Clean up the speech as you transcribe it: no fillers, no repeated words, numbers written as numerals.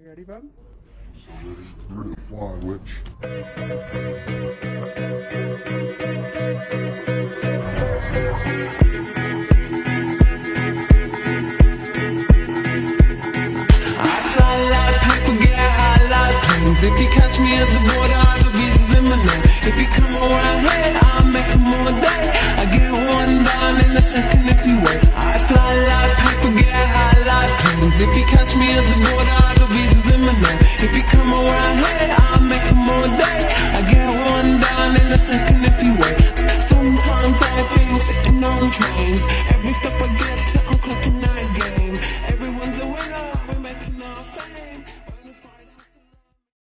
You ready, bud? So ready to fly, witch. I fly like people, get high like planes. If you catch me at the border